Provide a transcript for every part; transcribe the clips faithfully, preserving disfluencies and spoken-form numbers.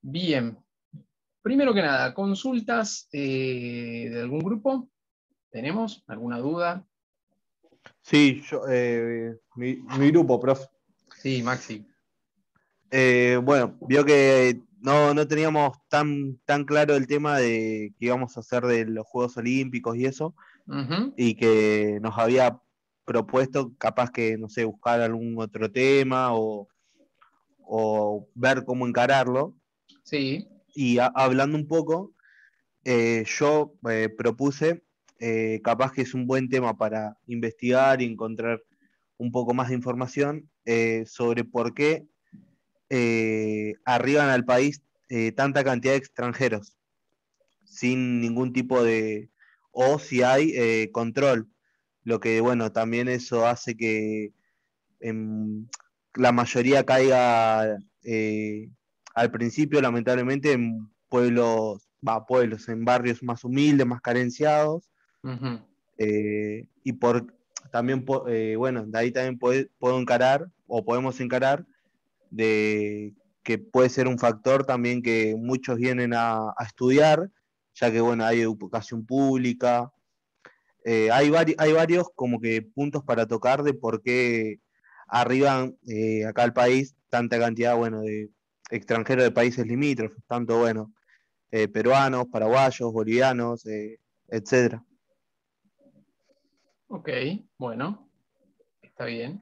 Bien. Primero que nada, consultas eh, de algún grupo. ¿Tenemos alguna duda? Sí, yo, eh, mi, mi grupo, profe. Sí, Maxi. Eh, bueno, vio que no, no teníamos tan, tan claro el tema de que íbamos a hacer de los Juegos Olímpicos y eso, Ujú. y que nos había propuesto capaz que, no sé, buscar algún otro tema o, o ver cómo encararlo. Sí. Y a- hablando un poco, eh, yo eh, propuse, eh, capaz que es un buen tema para investigar y encontrar un poco más de información eh, sobre por qué eh, arriban al país eh, tanta cantidad de extranjeros sin ningún tipo de, o si hay eh, control, lo que bueno, también eso hace que en, la mayoría caiga eh, al principio, lamentablemente, en pueblos, va, pueblos, en barrios más humildes, más carenciados, Ujú. eh, y por también, eh, bueno, de ahí también puede, puedo encarar, o podemos encarar, de que puede ser un factor también que muchos vienen a, a estudiar, ya que bueno, hay educación pública, eh, hay, vari, hay varios como que puntos para tocar de por qué arriban eh, acá al país tanta cantidad, bueno, de extranjeros de países limítrofes, tanto, bueno, eh, peruanos, paraguayos, bolivianos, eh, etcétera. Ok, bueno, está bien.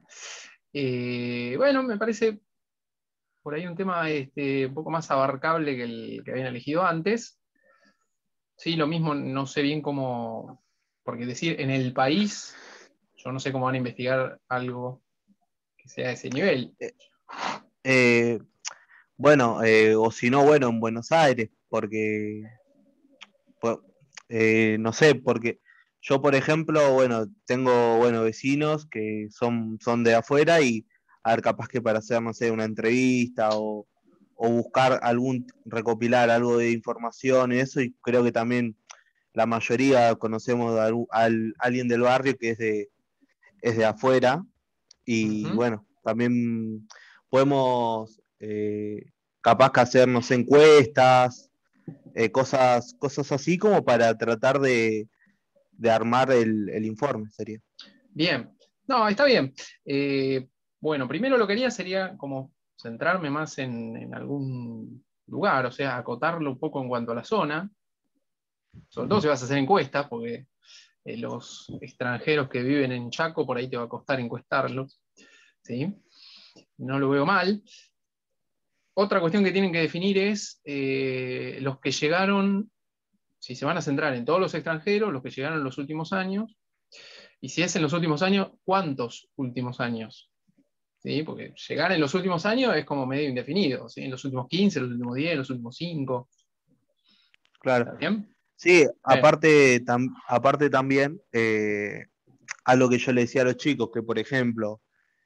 Eh, bueno, me parece por ahí un tema este, un poco más abarcable que el que habían elegido antes. Sí, lo mismo, no sé bien cómo, porque decir en el país, yo no sé cómo van a investigar algo que sea de ese nivel. Eh, eh, bueno, eh, o si no, bueno, en Buenos Aires, porque pues, eh, no sé, porque yo, por ejemplo, bueno, tengo, bueno, vecinos que son, son de afuera y, a ver, capaz que para hacer, no sé, una entrevista o, o buscar algún, recopilar algo de información y eso, y creo que también la mayoría conocemos a, algu- al- alguien del barrio que es de, es de afuera y Ujú. bueno, también podemos eh, capaz que hacernos encuestas, eh, cosas, cosas así como para tratar de, de armar el, el informe, sería. Bien, no, está bien. Eh, bueno, primero lo que haría sería como centrarme más en, en algún lugar, o sea, acotarlo un poco en cuanto a la zona, sobre todo si vas a hacer encuestas, porque eh, los extranjeros que viven en Chaco, por ahí te va a costar encuestarlos, ¿sí? No lo veo mal. Otra cuestión que tienen que definir es eh, los que llegaron, si se van a centrar en todos los extranjeros, los que llegaron en los últimos años, y si es en los últimos años, ¿cuántos últimos años? ¿Sí? Porque llegar en los últimos años es como medio indefinido, ¿sí? En los últimos quince, los últimos diez, los últimos cinco. Claro. ¿Está bien? Sí, Eh, aparte, tam, aparte también, eh, a lo que yo le decía a los chicos, que por ejemplo,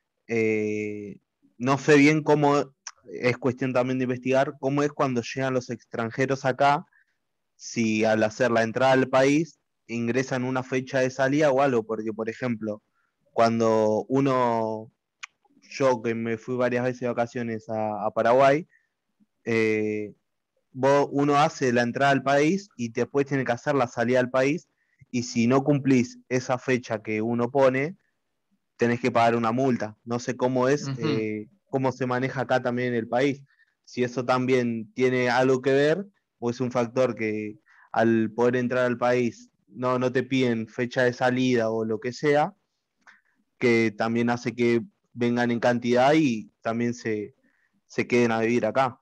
eh, no sé bien cómo, es cuestión también de investigar, cómo es cuando llegan los extranjeros acá, si al hacer la entrada al país ingresan una fecha de salida o algo, porque por ejemplo, cuando uno, yo que me fui varias veces de vacaciones a, a Paraguay, eh, vos, uno hace la entrada al país y después tiene que hacer la salida al país, y si no cumplís esa fecha que uno pone, tenés que pagar una multa. No sé cómo es, ujú. eh, cómo se maneja acá también en el país. Si eso también tiene algo que ver, o es un factor que al poder entrar al país no, no te piden fecha de salida o lo que sea, que también hace que vengan en cantidad y también se, se queden a vivir acá.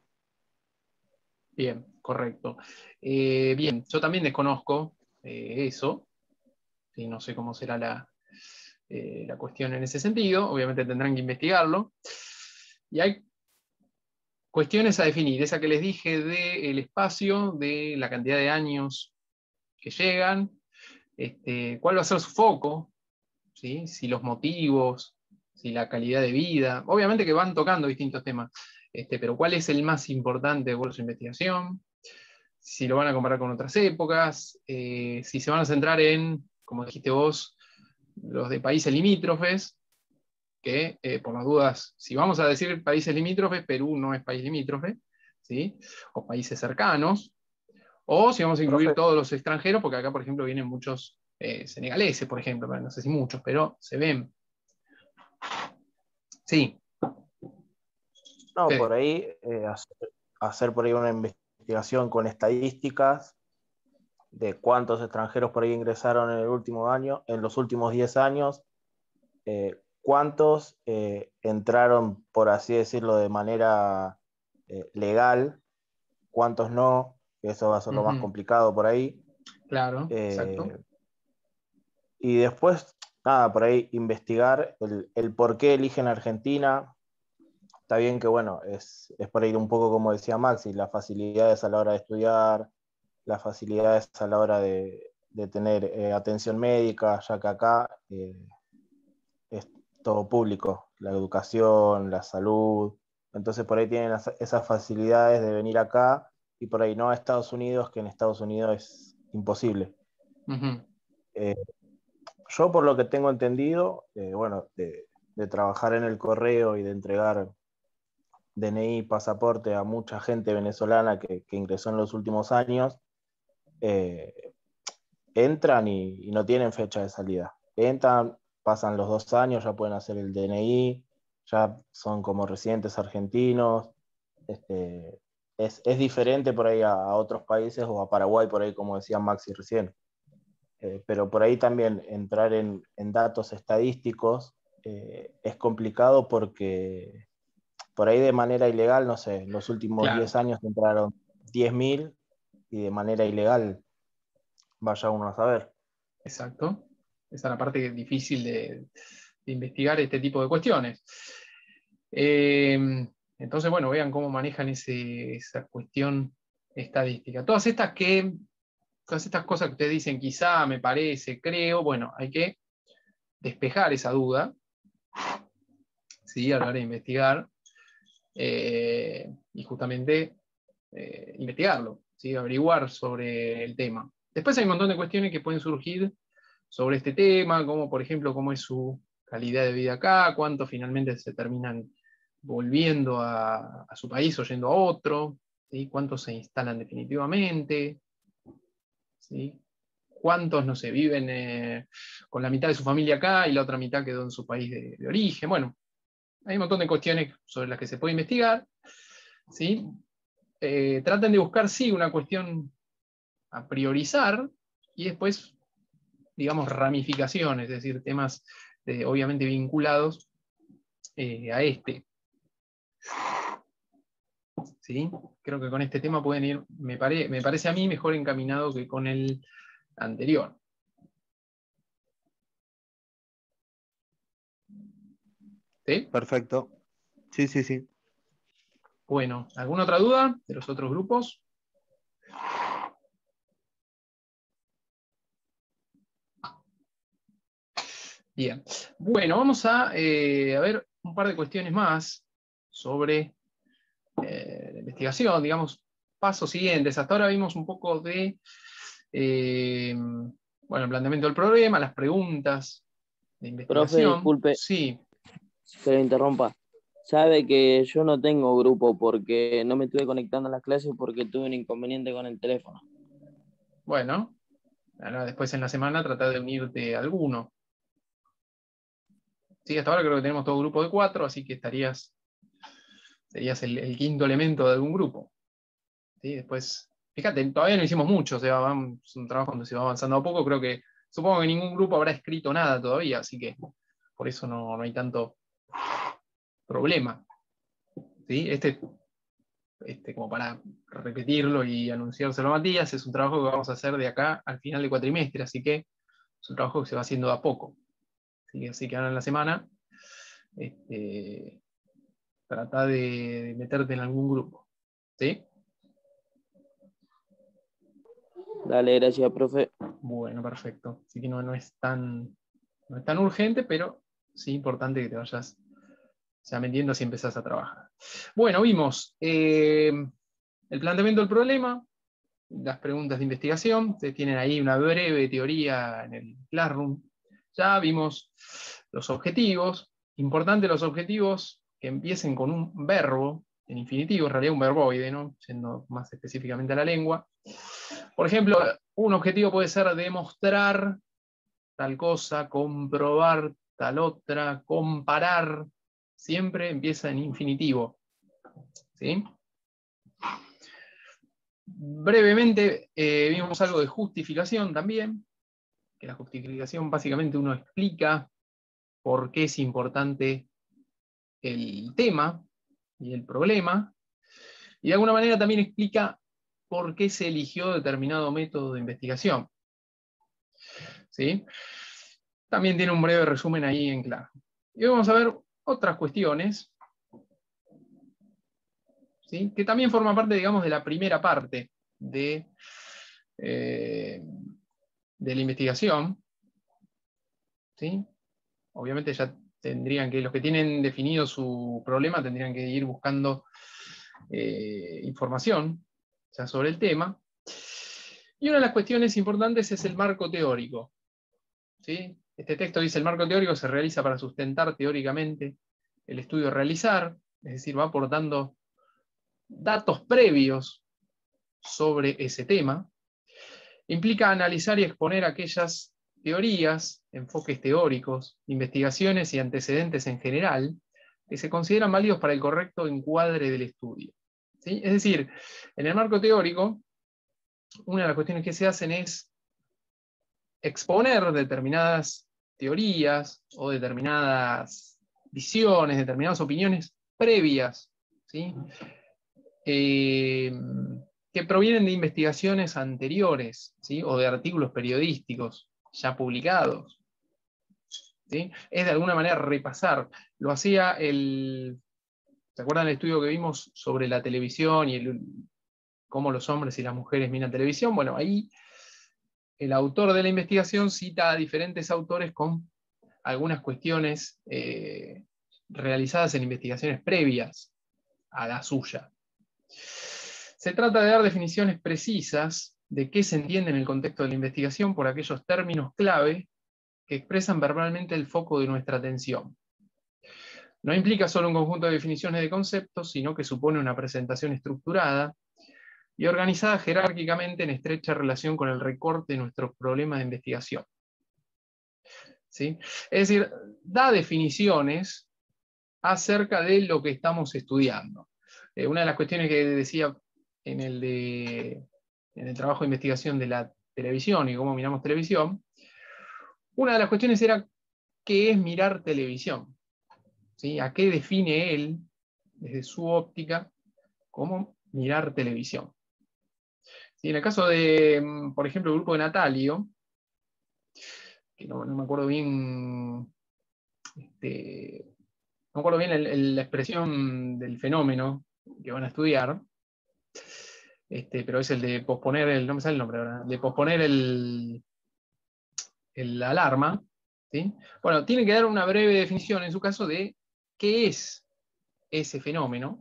Bien, correcto. Eh, bien, yo también desconozco eh, eso, ¿sí? No sé cómo será la, eh, la cuestión en ese sentido, obviamente tendrán que investigarlo. Y hay cuestiones a definir, esa que les dije del espacio, de la cantidad de años que llegan, este, cuál va a ser su foco, ¿sí? Si los motivos, si la calidad de vida, obviamente que van tocando distintos temas, este, pero cuál es el más importante por su investigación, si lo van a comparar con otras épocas, eh, si se van a centrar en, como dijiste vos, los de países limítrofes, que eh, por las dudas, si vamos a decir países limítrofes, Perú no es país limítrofe, ¿sí? O países cercanos, o si vamos a incluir Profe. todos los extranjeros, porque acá, por ejemplo, vienen muchos eh, senegaleses, por ejemplo, no sé si muchos, pero se ven. Sí. No, Fede. por ahí, eh, hacer, hacer por ahí una investigación con estadísticas de cuántos extranjeros por ahí ingresaron en el último año, en los últimos diez años, eh, cuántos eh, entraron, por así decirlo, de manera eh, legal, cuántos no, que eso va a ser lo más Uh-huh. complicado por ahí. Claro, Eh, exacto. y después, nada, por ahí investigar el, el por qué eligen Argentina. Está bien que, bueno, es, es por ahí un poco como decía Maxi, las facilidades a la hora de estudiar, las facilidades a la hora de, de tener eh, atención médica, ya que acá eh, es todo público, la educación, la salud. Entonces por ahí tienen esas facilidades de venir acá y por ahí no a Estados Unidos, que en Estados Unidos es imposible. Uh-huh. Eh, yo por lo que tengo entendido, eh, bueno, de, de trabajar en el correo y de entregar D N I, pasaporte a mucha gente venezolana que, que ingresó en los últimos años, eh, entran y, y no tienen fecha de salida. Entran, pasan los dos años, ya pueden hacer el D N I, ya son como residentes argentinos. Este, es, es diferente por ahí a, a otros países o a Paraguay, por ahí como decía Maxi recién. Eh, pero por ahí también entrar en, en datos estadísticos eh, es complicado porque por ahí de manera ilegal, no sé, en los últimos Claro, diez años entraron diez mil y de manera ilegal vaya uno a saber. exacto. Esa es la parte difícil de, de investigar este tipo de cuestiones. Eh, entonces, bueno, vean cómo manejan ese, esa cuestión estadística. Todas estas que, todas estas cosas que ustedes dicen, quizá, me parece, creo, bueno, hay que despejar esa duda, ¿sí? A la hora de investigar, eh, y justamente eh, investigarlo, ¿sí? Averiguar sobre el tema. Después hay un montón de cuestiones que pueden surgir sobre este tema, como por ejemplo cómo es su calidad de vida acá, cuántos finalmente se terminan volviendo a, a su país o yendo a otro, ¿sí? Cuántos se instalan definitivamente, ¿sí? Cuántos, no sé, viven eh, con la mitad de su familia acá y la otra mitad quedó en su país de, de origen. Bueno, hay un montón de cuestiones sobre las que se puede investigar, ¿sí? Eh, traten de buscar, sí, una cuestión a priorizar y después, digamos, ramificaciones, es decir, temas eh, obviamente vinculados eh, a este. ¿Sí? Creo que con este tema pueden ir, me, pare, me parece a mí, mejor encaminado que con el anterior. ¿Sí? Perfecto. Sí, sí, sí. Bueno, ¿alguna otra duda de los otros grupos? Bien. Bueno, vamos a, eh, a ver un par de cuestiones más sobre eh, la investigación, digamos, pasos siguientes. Hasta ahora vimos un poco de, eh, bueno, el planteamiento del problema, las preguntas de Profe, investigación. disculpe Sí, que lo interrumpa. Sabe que yo no tengo grupo porque no me estuve conectando a las clases porque tuve un inconveniente con el teléfono. bueno, ahora después en la semana tratar de unirte a alguno. Sí, hasta ahora creo que tenemos todo grupo de cuatro, así que estarías, serías el, el quinto elemento de algún grupo. ¿Sí? Después, fíjate, todavía no hicimos mucho, o sea, vamos, es un trabajo donde se va avanzando a poco, creo que, supongo que ningún grupo habrá escrito nada todavía, así que por eso no, no hay tanto problema. ¿Sí? Este, este, como para repetirlo y anunciárselo a Matías, es un trabajo que vamos a hacer de acá al final del cuatrimestre, así que es un trabajo que se va haciendo de a poco. ¿Sí? Así que ahora en la semana, este, trata de meterte en algún grupo. ¿Sí? Dale, gracias, profe. Bueno, perfecto. Así que no, no, es tan, no es tan urgente, pero sí importante que te vayas ya metiendo si empezás a trabajar. Bueno, vimos eh, el planteamiento del problema, las preguntas de investigación. Ustedes tienen ahí una breve teoría en el Classroom. Ya vimos los objetivos. Importante los objetivos que empiecen con un verbo, en infinitivo, en realidad un verboide, ¿no? Yendo más específicamente a la lengua. Por ejemplo, un objetivo puede ser demostrar tal cosa, comprobar tal otra, comparar, siempre empieza en infinitivo. ¿Sí? Brevemente eh, vimos algo de justificación también, que la justificación básicamente uno explica por qué es importante el tema y el problema, y de alguna manera también explica por qué se eligió determinado método de investigación. ¿Sí? También tiene un breve resumen ahí en claro. Y vamos a ver otras cuestiones, ¿sí? Que también forman parte, digamos, de la primera parte de, eh, de la investigación. ¿Sí? Obviamente ya tendrían que, los que tienen definido su problema, tendrían que ir buscando eh, información ya sobre el tema. Y una de las cuestiones importantes es el marco teórico. ¿Sí? Este texto dice: el marco teórico se realiza para sustentar teóricamente el estudio a realizar, es decir, va aportando datos previos sobre ese tema. Implica analizar y exponer aquellas teorías, enfoques teóricos, investigaciones y antecedentes en general, que se consideran válidos para el correcto encuadre del estudio. ¿Sí? Es decir, en el marco teórico, una de las cuestiones que se hacen es exponer determinadas teorías o determinadas visiones, determinadas opiniones previas, ¿sí? eh, que provienen de investigaciones anteriores, ¿sí? O de artículos periodísticos ya publicados. ¿Sí? Es de alguna manera repasar. Lo hacía el... ¿Se acuerdan el estudio que vimos sobre la televisión y el, cómo los hombres y las mujeres miran televisión? Bueno, ahí el autor de la investigación cita a diferentes autores con algunas cuestiones eh, realizadas en investigaciones previas a la suya. Se trata de dar definiciones precisas de qué se entiende en el contexto de la investigación por aquellos términos clave que expresan verbalmente el foco de nuestra atención. No implica solo un conjunto de definiciones de conceptos, sino que supone una presentación estructurada y organizada jerárquicamente en estrecha relación con el recorte de nuestros problemas de investigación. ¿Sí? Es decir, da definiciones acerca de lo que estamos estudiando. Eh, una de las cuestiones que decía en el, de, en el trabajo de investigación de la televisión y cómo miramos televisión, una de las cuestiones era qué es mirar televisión. ¿Sí? ¿A qué define él, desde su óptica, cómo mirar televisión? ¿Sí? En el caso de, por ejemplo, el grupo de Natalio, que no, no me acuerdo bien, este, no me acuerdo bien el, el, la expresión del fenómeno que van a estudiar, este, pero es el de posponer el, no me sale el nombre ahora, de posponer el, el alarma, ¿sí? Bueno, tiene que dar una breve definición en su caso de qué es ese fenómeno,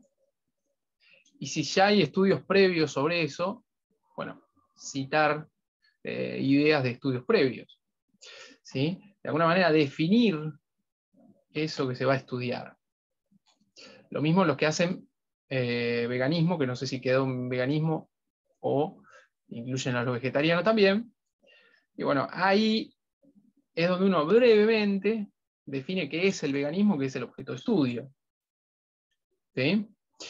y si ya hay estudios previos sobre eso, bueno, citar eh, ideas de estudios previos, ¿sí? De alguna manera definir eso que se va a estudiar. Lo mismo los que hacen eh, veganismo, que no sé si quedó un veganismo o incluyen a los vegetarianos también. Y bueno, ahí es donde uno brevemente define qué es el veganismo, qué es el objeto de estudio. ¿Sí?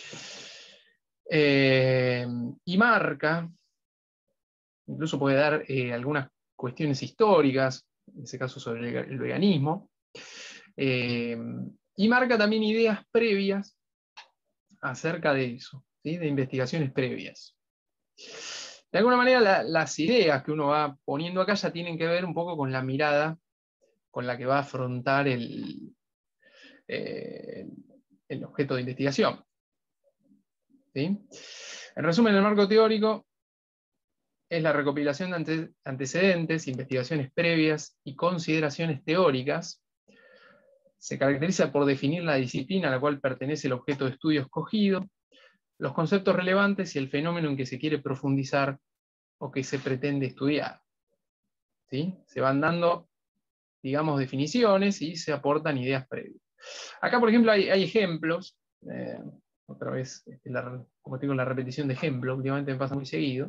Eh, y marca, incluso puede dar eh, algunas cuestiones históricas, en ese caso sobre el, el veganismo, eh, y marca también ideas previas acerca de eso, ¿sí? De investigaciones previas. De alguna manera la, las ideas que uno va poniendo acá ya tienen que ver un poco con la mirada con la que va a afrontar el, eh, el objeto de investigación. ¿Sí? En resumen, el marco teórico es la recopilación de ante, antecedentes, investigaciones previas y consideraciones teóricas. Se caracteriza por definir la disciplina a la cual pertenece el objeto de estudio escogido, los conceptos relevantes y el fenómeno en que se quiere profundizar o que se pretende estudiar. ¿Sí? Se van dando, digamos, definiciones y se aportan ideas previas. Acá, por ejemplo, hay, hay ejemplos. Eh, otra vez, este, la, como tengo la repetición de ejemplo, últimamente me pasa muy seguido.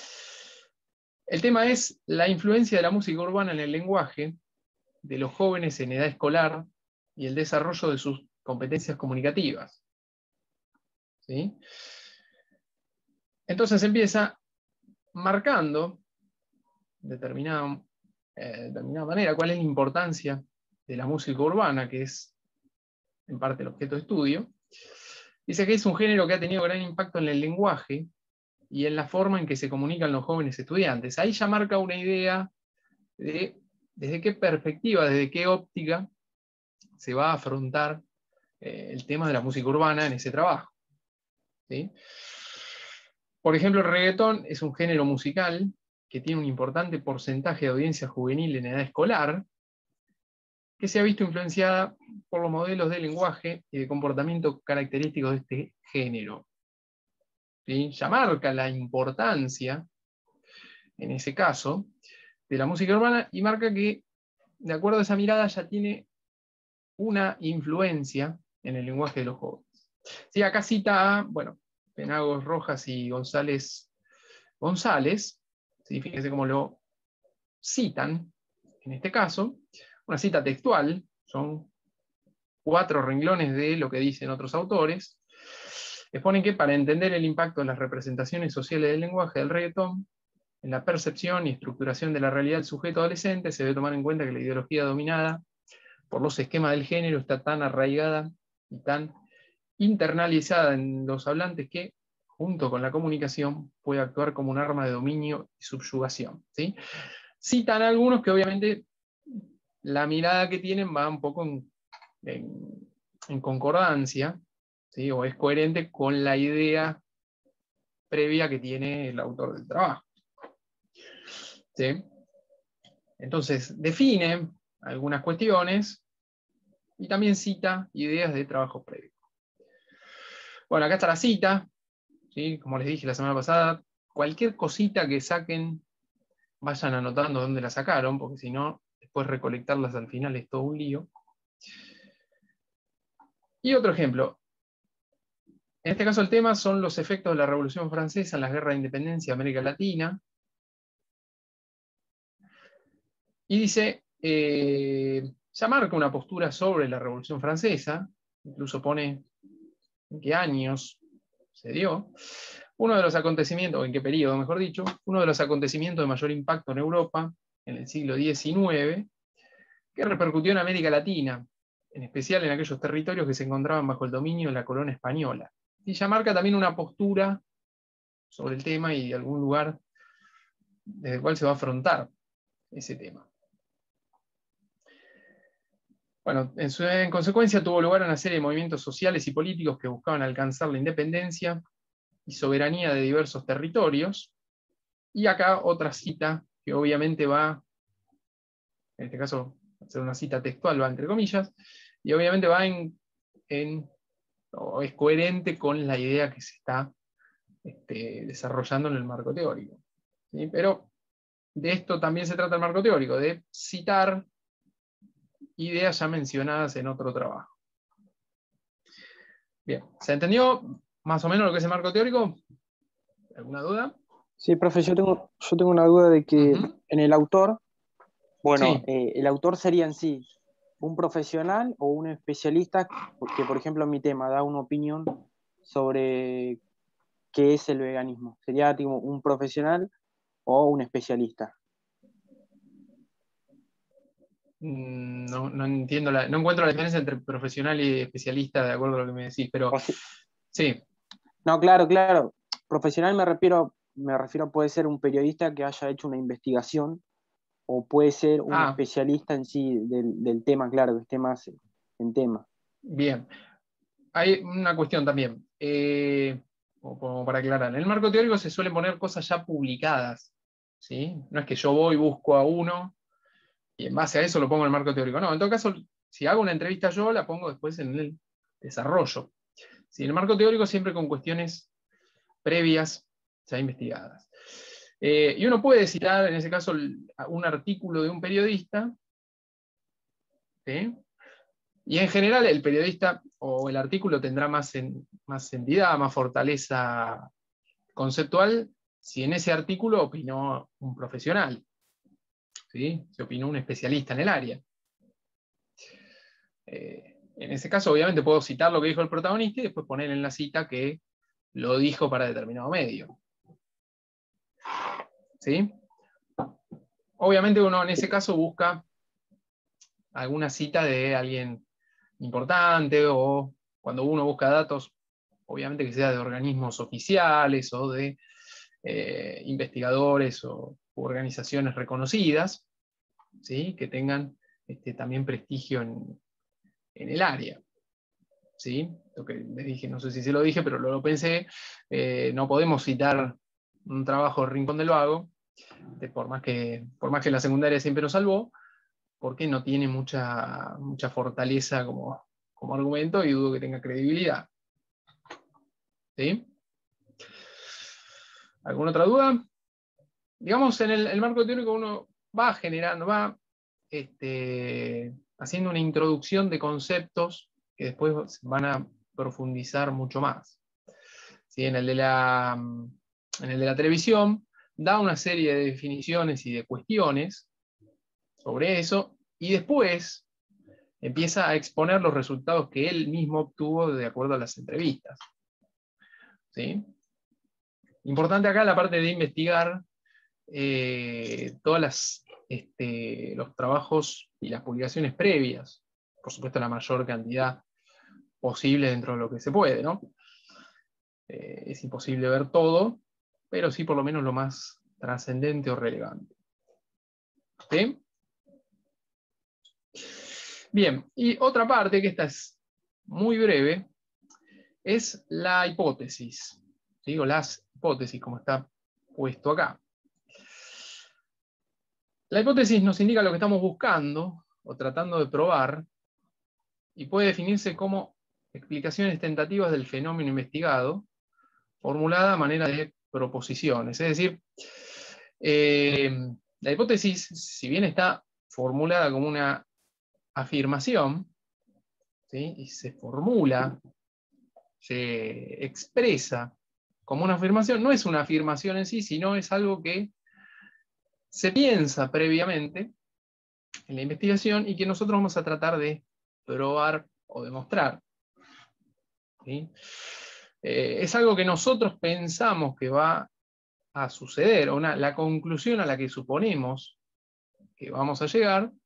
El tema es la influencia de la música urbana en el lenguaje de los jóvenes en edad escolar y el desarrollo de sus competencias comunicativas. ¿Sí? Entonces empieza marcando de determinada, eh, determinada manera cuál es la importancia de la música urbana, que es en parte el objeto de estudio. Dice que es un género que ha tenido gran impacto en el lenguaje y en la forma en que se comunican los jóvenes estudiantes. Ahí ya marca una idea de desde qué perspectiva, desde qué óptica se va a afrontar eh, el tema de la música urbana en ese trabajo. ¿Sí? Por ejemplo, el reggaetón es un género musical que tiene un importante porcentaje de audiencia juvenil en edad escolar, que se ha visto influenciada por los modelos de lenguaje y de comportamiento característicos de este género. ¿Sí? Ya marca la importancia, en ese caso, de la música urbana, y marca que, de acuerdo a esa mirada, ya tiene una influencia en el lenguaje de los jóvenes. Sí, acá cita a, bueno, Penagos, Rojas y González González, ¿sí? Fíjense cómo lo citan, en este caso, una cita textual, son cuatro renglones de lo que dicen otros autores, exponen que para entender el impacto de las representaciones sociales del lenguaje del reggaetón, en la percepción y estructuración de la realidad del sujeto adolescente, se debe tomar en cuenta que la ideología dominada por los esquemas del género está tan arraigada y tan internalizada en los hablantes que, junto con la comunicación, puede actuar como un arma de dominio y subyugación. ¿Sí? Citan algunos que obviamente la mirada que tienen va un poco en, en, en concordancia, ¿sí? O es coherente con la idea previa que tiene el autor del trabajo. ¿Sí? Entonces, define algunas cuestiones y también cita ideas de trabajo previo. Bueno, acá está la cita, ¿sí? Como les dije la semana pasada, cualquier cosita que saquen, vayan anotando dónde la sacaron, porque si no, después recolectarlas al final es todo un lío. Y otro ejemplo. En este caso el tema son los efectos de la Revolución Francesa en las guerras de independencia de América Latina. Y dice, eh, ya marca una postura sobre la Revolución Francesa, incluso pone en qué años se dio. Uno de los acontecimientos, o en qué periodo mejor dicho, uno de los acontecimientos de mayor impacto en Europa en el siglo diecinueve, que repercutió en América Latina, en especial en aquellos territorios que se encontraban bajo el dominio de la corona española. Y ya marca también una postura sobre el tema y algún lugar desde el cual se va a afrontar ese tema. Bueno, en, su, en consecuencia tuvo lugar una serie de movimientos sociales y políticos que buscaban alcanzar la independencia y soberanía de diversos territorios. Y acá otra cita que obviamente va, en este caso, va a ser una cita textual, va entre comillas, y obviamente va en, en o es coherente con la idea que se está este, desarrollando en el marco teórico. ¿Sí? Pero de esto también se trata el marco teórico, de citar ideas ya mencionadas en otro trabajo. Bien, ¿se entendió más o menos lo que es el marco teórico? ¿Alguna duda? Sí, profe, yo tengo, yo tengo una duda de que Uh-huh. en el autor, bueno, Sí. eh, el autor sería en sí un profesional o un especialista que, por ejemplo, en mi tema da una opinión sobre qué es el veganismo. ¿Sería tipo, un profesional o un especialista? No, no entiendo la, no encuentro la diferencia entre profesional y especialista de acuerdo a lo que me decís, pero Si, sí. No, claro, claro. Profesional me refiero, me refiero puede ser un periodista que haya hecho una investigación o puede ser un Ah, especialista en sí del, del tema, claro, que esté más en tema. bien. Hay una cuestión también, eh, como para aclarar. En el marco teórico se suelen poner cosas ya publicadas, ¿sí? No es que yo voy, busco a uno y en base a eso lo pongo en el marco teórico. No, en todo caso, si hago una entrevista yo, la pongo después en el desarrollo. Sí, en el marco teórico siempre con cuestiones previas ya investigadas. Eh, y uno puede citar, en ese caso, un artículo de un periodista, ¿sí? Y en general el periodista o el artículo tendrá más, en, más entidad, más fortaleza conceptual si en ese artículo opinó un profesional, ¿sí? Se opinó un especialista en el área. Eh, en ese caso, obviamente, puedo citar lo que dijo el protagonista y después poner en la cita que lo dijo para determinado medio. ¿Sí? Obviamente uno en ese caso busca alguna cita de alguien importante, o cuando uno busca datos, obviamente que sea de organismos oficiales o de eh, investigadores o u organizaciones reconocidas, ¿sí? Que tengan este, también prestigio en, en el área. ¿Sí? Lo que les dije, no sé si se lo dije, pero lo, lo pensé, eh, no podemos citar un trabajo de Rincón del Vago, de, por, más que, por más que la secundaria siempre nos salvó, porque no tiene mucha, mucha fortaleza como, como argumento y dudo que tenga credibilidad. ¿Sí? ¿Alguna otra duda? Digamos, en el, el marco teórico uno va generando, va este, haciendo una introducción de conceptos que después van a profundizar mucho más. ¿Sí? En el de la, en el de la televisión da una serie de definiciones y de cuestiones sobre eso, y después empieza a exponer los resultados que él mismo obtuvo de acuerdo a las entrevistas. ¿Sí? Importante acá la parte de investigar eh, todas las, este, los trabajos y las publicaciones previas, por supuesto la mayor cantidad posible dentro de lo que se puede, ¿no? Eh, es imposible ver todo, pero sí por lo menos lo más trascendente o relevante. ¿Sí? Bien, y otra parte, que esta es muy breve, es la hipótesis. Digo, las hipótesis, como está puesto acá. La hipótesis nos indica lo que estamos buscando o tratando de probar, y puede definirse como explicaciones tentativas del fenómeno investigado, formulada a manera de proposiciones. Es decir, eh, la hipótesis, si bien está formulada como una afirmación, ¿sí? Y se formula, se expresa como una afirmación, no es una afirmación en sí, sino es algo que se piensa previamente en la investigación y que nosotros vamos a tratar de probar o demostrar. ¿Sí? Eh, es algo que nosotros pensamos que va a suceder, una, la conclusión a la que suponemos que vamos a llegar,